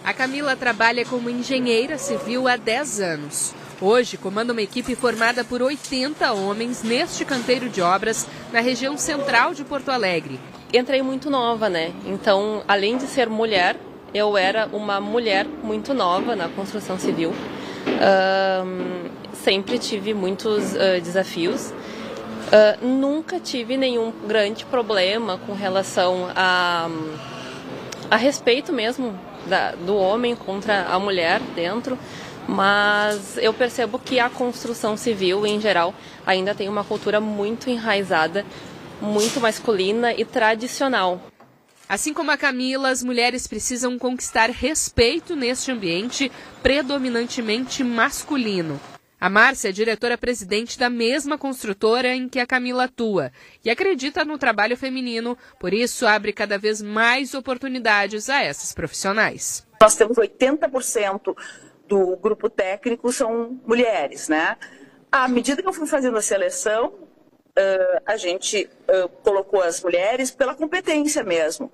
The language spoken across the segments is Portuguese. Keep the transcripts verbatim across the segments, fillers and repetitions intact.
A Camila trabalha como engenheira civil há dez anos. Hoje, comanda uma equipe formada por oitenta homens neste canteiro de obras na região central de Porto Alegre. Entrei muito nova, né? Então, além de ser mulher, eu era uma mulher muito nova na construção civil. Uh, sempre tive muitos uh, desafios. Uh, nunca tive nenhum grande problema com relação a, a respeito mesmo da, do homem contra a mulher dentro, mas eu percebo que a construção civil, em geral, ainda tem uma cultura muito enraizada, muito masculina e tradicional. Assim como a Camila, as mulheres precisam conquistar respeito neste ambiente predominantemente masculino. A Márcia é diretora-presidente da mesma construtora em que a Camila atua e acredita no trabalho feminino, por isso abre cada vez mais oportunidades a essas profissionais. Nós temos oitenta por cento do grupo técnico são mulheres, né? À medida que eu fui fazendo a seleção, uh, a gente uh, colocou as mulheres pela competência mesmo.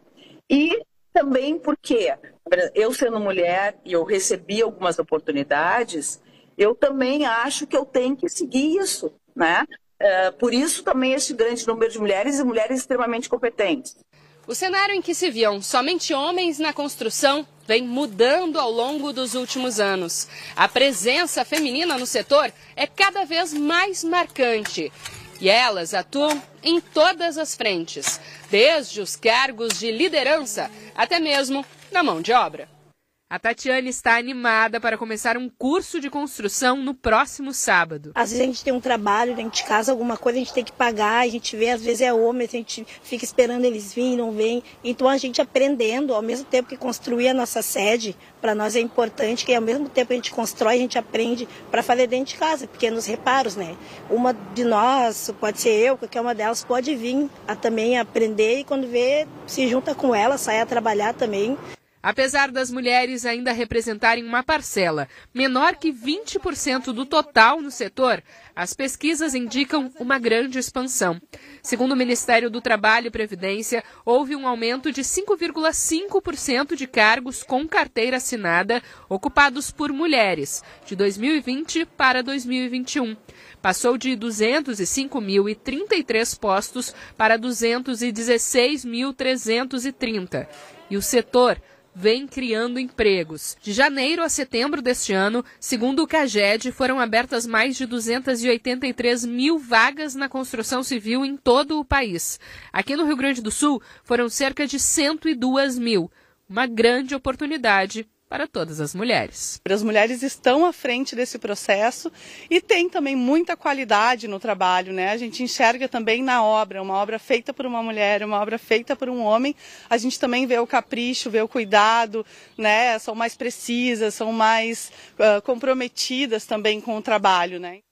E também porque eu sendo mulher e eu recebi algumas oportunidades, eu também acho que eu tenho que seguir isso, né? Uh, por isso também esse grande número de mulheres e mulheres extremamente competentes. O cenário em que se viam somente homens na construção vem mudando ao longo dos últimos anos. A presença feminina no setor é cada vez mais marcante. E elas atuam em todas as frentes, desde os cargos de liderança até mesmo na mão de obra. A Tatiane está animada para começar um curso de construção no próximo sábado. Às vezes a gente tem um trabalho dentro de casa, alguma coisa a gente tem que pagar, a gente vê, às vezes é homem, a gente fica esperando eles virem, não vêm. Então a gente aprendendo, ao mesmo tempo que construir a nossa sede, para nós é importante que ao mesmo tempo que a gente constrói, a gente aprende para fazer dentro de casa, pequenos reparos, né? Uma de nós, pode ser eu, qualquer uma delas, pode vir a também aprender e quando vê, se junta com ela, sai a trabalhar também. Apesar das mulheres ainda representarem uma parcela menor que vinte por cento do total no setor, as pesquisas indicam uma grande expansão. Segundo o Ministério do Trabalho e Previdência, houve um aumento de cinco vírgula cinco por cento de cargos com carteira assinada ocupados por mulheres, de dois mil e vinte para dois mil e vinte e um. Passou de duzentos e cinco mil e trinta e três postos para duzentos e dezesseis mil trezentos e trinta. E o setor vem criando empregos. De janeiro a setembro deste ano, segundo o CAGED, foram abertas mais de duzentas e oitenta e três mil vagas na construção civil em todo o país. Aqui no Rio Grande do Sul, foram cerca de cento e duas mil. Uma grande oportunidade para todas as mulheres. As mulheres estão à frente desse processo e tem também muita qualidade no trabalho, né? A gente enxerga também na obra, uma obra feita por uma mulher, uma obra feita por um homem, a gente também vê o capricho, vê o cuidado, né? São mais precisas, são mais uh, comprometidas também com o trabalho, né?